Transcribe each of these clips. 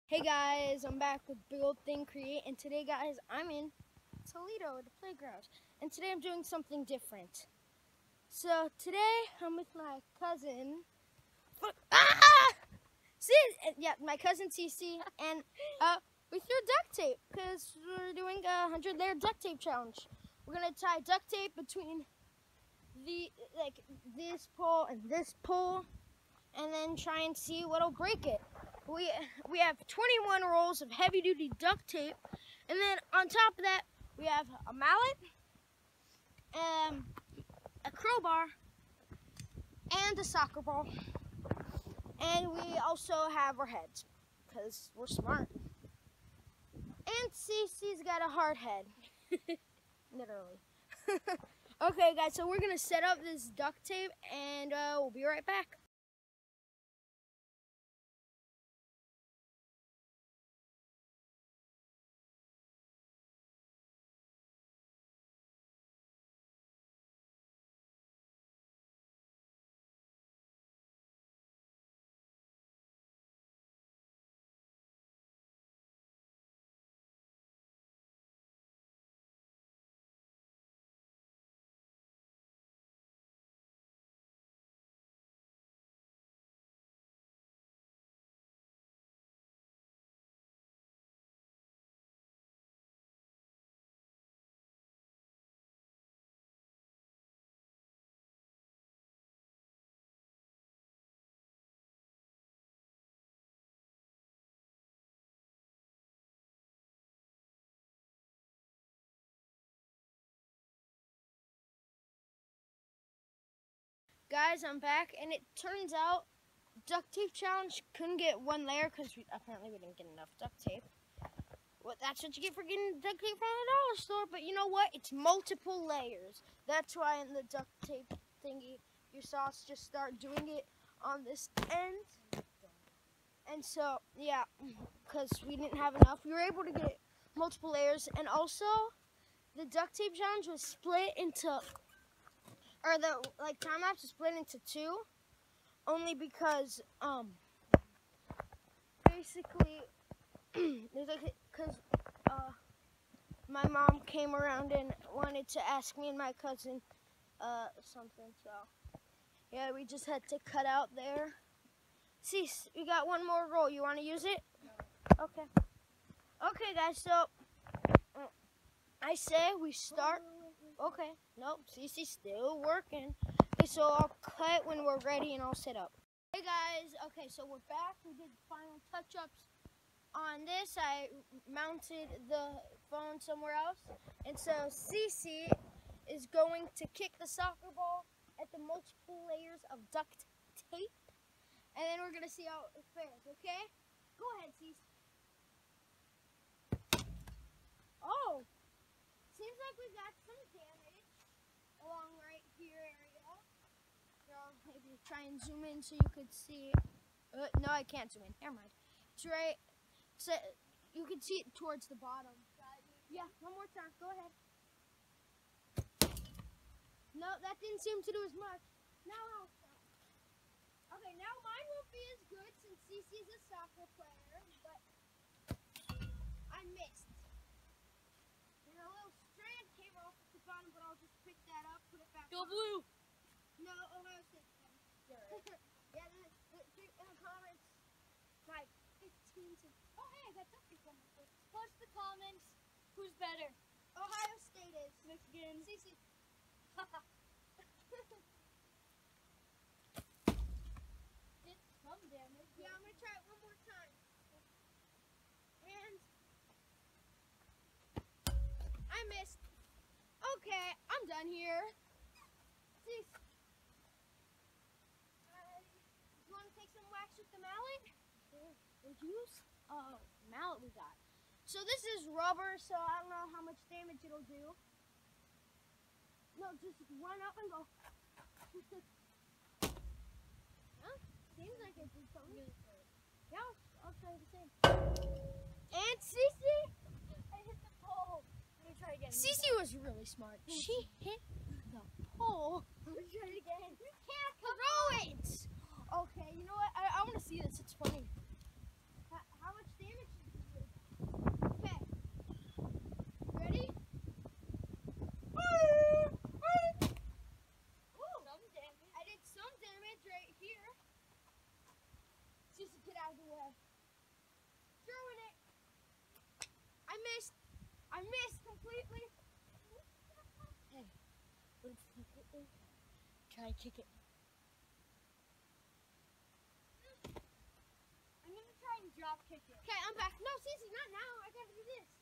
Hey guys, I'm back with Big Old Thing Create, and today guys, I'm in Toledo at the playground, and today I'm doing something different. So today I'm with my cousin, my cousin Cece, and we threw duct tape because we're doing a 100-layer duct tape challenge. We're gonna tie duct tape between this pole and this pole, and then try and see what'll break it. We have 21 rolls of heavy-duty duct tape, and then on top of that, we have a mallet, a crowbar, and a soccer ball. And we also have our heads, because we're smart. And Cece's got a hard head. Literally. Okay, guys, so we're going to set up this duct tape, and we'll be right back. Guys, I'm back, and it turns out duct tape challenge couldn't get one layer because apparently we didn't get enough duct tape. Well, that's what you get for getting duct tape from the dollar store, but you know what? It's multiple layers. That's why in the duct tape thingy, you saw us just start doing it on this end. And so, yeah, because we didn't have enough, we were able to get multiple layers. And also, the duct tape challenge was split into, or the time lapse was split into two, only because basically because my mom came around and wanted to ask me and my cousin something, so yeah, we just had to cut out there. See, we got one more roll. You want to use it? No. Okay, guys, so I say we start. Okay, nope, Cece's still working. Okay, so I'll cut when we're ready and I'll set up. Hey guys, okay, so we're back. We did final touch-ups on this. I mounted the phone somewhere else, and so Cece is going to kick the soccer ball at the multiple layers of duct tape, and then we're gonna see how it fares. Okay, go ahead, Cece. Oh, seems like we got some damage along right here area. So maybe try and zoom in so you could see. No, I can't zoom in. Never mind. It's right. So you can see it towards the bottom. Yeah, one more time. Go ahead. No, that didn't seem to do as much. Now I'll stop. Okay, now mine won't be as good since Cece's a soccer player, but I missed. And a little strand came off at the bottom, but I'll just pick that up, put it back on. Go blue! No, Ohio State's better. Yeah, in the comments, like 15 to... Oh, hey, I got duct tape on my foot. Post the comments. Who's better? Ohio State is. Michigan. Cece. Did some damage. Yeah, I'm going to try it one more time. And I missed. Okay, I'm done here. Cece. You want to take some wax with the mallet? Sure. And use? Oh, mallet we got. So this is rubber, so I don't know how much damage it'll do. No, just run up and go. Huh? Seems like it did something. Yeah, I'll try the same. And Cece? I hit the pole. Let me try again. Cece was really smart. She hit the pole. Let me try it again. You can't throw it! Okay, you know what? I want to see this. It's funny. How much damage but secretly try to kick it. I'm gonna try and drop kick it. Okay, I'm back. No, Cece, not now. I gotta do this.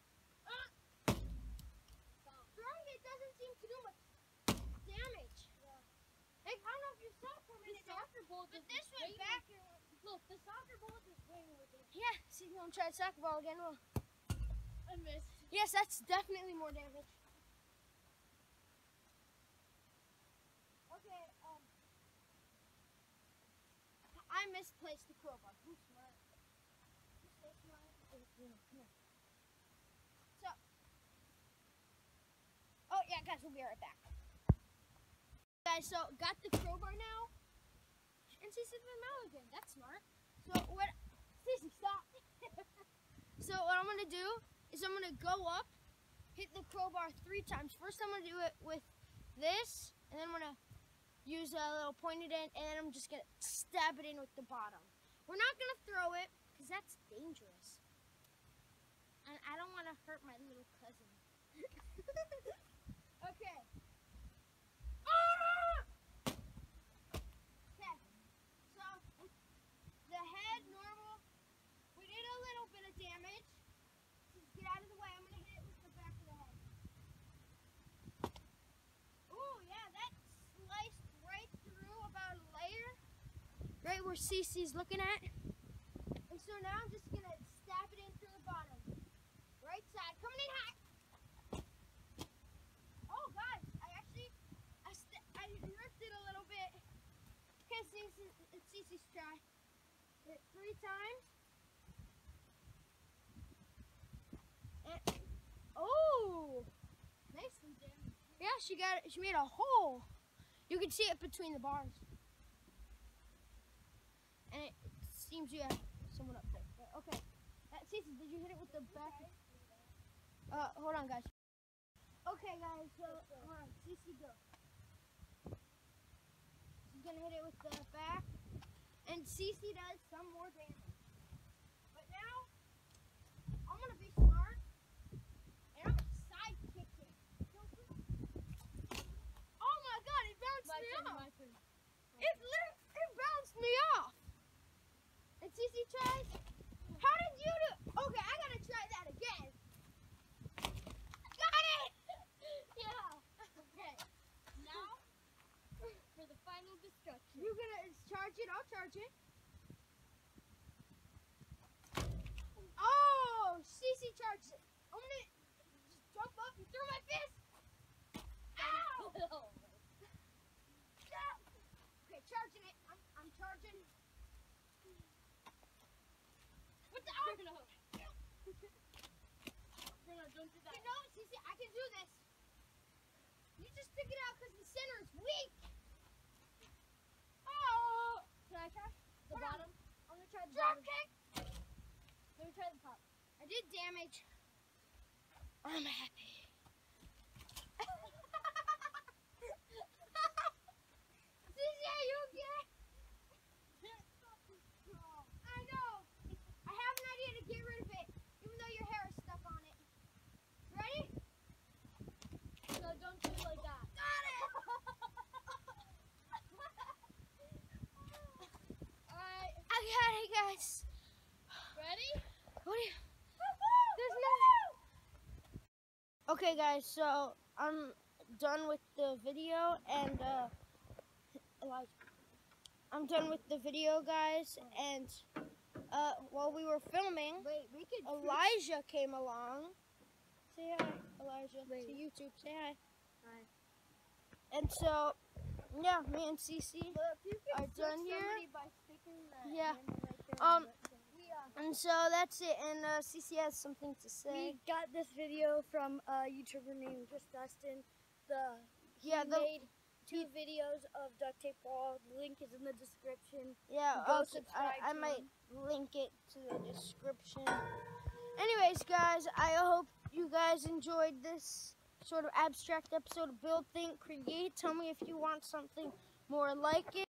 Throwing it doesn't seem to do much damage. Yeah. Like, I don't know if you saw for a The minute, soccer ball but just this way went back. Look, the soccer ball is way more damage. Yeah, see, I'm gonna try the soccer ball again. Well, I missed. yes, that's definitely more damage. Okay, I misplaced the crowbar. Who's smart? Who's so smart? Oh, yeah, come here. So, oh yeah, guys, we'll be right back. Guys, so got the crowbar now, and Cece did the mouth again. That's smart. So what? Cece, stop. So what I'm gonna do is I'm gonna go up, hit the crowbar 3 times. First, I'm gonna do it with this, and then I'm gonna use a little pointed end, and then I'm just gonna stab it in with the bottom. We're not gonna throw it because that's dangerous, and I don't want to hurt my little cousin. Okay. Okay. So the head normal. We did a little bit of damage. Just get out of the way. I'm gonna hit it with the back of the head. Ooh, yeah, that sliced right through about a layer, right where Cece's looking at. And so now I'm just gonna stab it in through the bottom. Right side, coming in hot. Oh, guys, I ripped it a little bit. Okay, it's Cece's try. Hit 3 times. And, oh, Nicely damaged. yeah, she made a hole. You can see it between the bars. And it seems you have someone up there. But okay. Cece, did you hit it with the back? Hold on, guys. Okay, guys, so, hold on. Cece, go. She's gonna hit it with the back. And Cece does some more damage. But now, I'm gonna be smart. And I'm gonna side kick it. Oh my god, it bounced me off. My turn. It bounced me off. And Cece tries. How did you do? Okay, I gotta try that again. Got it! Yeah. Okay. Now for the final destruction. You're gonna charge it, I'll charge it. Oh, Cece charged it. I'm gonna just jump up and throw my fist. Ow! Okay, charging it. I'm charging. What the? Oh. No, don't do that. No, Cece, I can do this. You just stick it out because the center is weak. Oh! Can I try the Hold on. bottom? I'm gonna try the Drop bottom. kick. Let me try the top. I did damage. I'm happy. Cece, are you okay? I know. I have an idea to get rid of it, even though your hair is stuck on it. Ready? No, don't do it like that. Got it! Alright, I got it, guys. ready? What do you... There's no... Okay, guys, so I'm done with the video, and, I'm done with the video, guys, and, while we were filming, Wait, we could Elijah came along. Say hi, Elijah, Wait. to YouTube. Say hi. Hi. And so, yeah, me and Cece But if you are could done here. somebody by sticking the Yeah. hammer right there Um, we And so that's it. And Cece has something to say. got this video from a YouTuber named Just Dustin. He Yeah, made 2 videos of duct tape ball. The link is in the description. Yeah, Go I subscribe to might link it to the description. Anyways, guys, I hope you guys enjoyed this sort of abstract episode of Build, Think, Create. Tell me if you want something more like it.